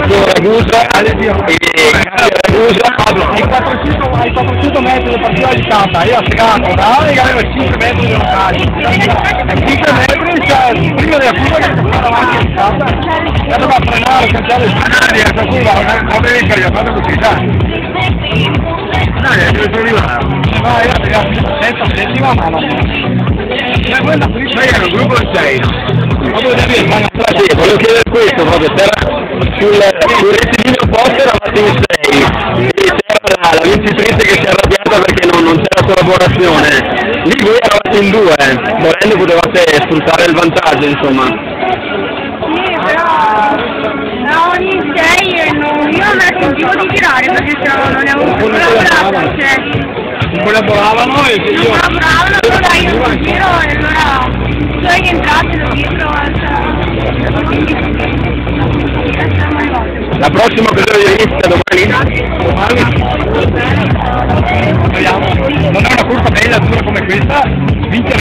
verso Ragusa e Ragusa ai 400 metri del partito di Tata, io ho segato da Alex, avevo 5 metri di locali, e 5 metri, cioè, prima della curva che si fa davanti a Tata, e doveva frenare, cancellare il finale, e questa curva non avevi caricato così, dai, dove sono arrivato? No, io arrivato senza settima, ma no. Cioè, quella qui era un gruppo di 6, sì, volevo chiedere questo proprio, sul rettilineo opposto eravate in 6 e c'era la vincitrice che si è arrabbiata perché non c'era collaborazione, lì voi eravate in 2, volendo potevate sfruttare il vantaggio, insomma. Sì, però eravamo in 6 e io non me la sentivo di tirare perché non ne avevo collaborato, collaboravano e se io... collaboravano, allora io non giro e allora so che entrate lo dietro La prossima occasione di inizia domani? Speriamo. Non è una curva bella, dura come questa, vince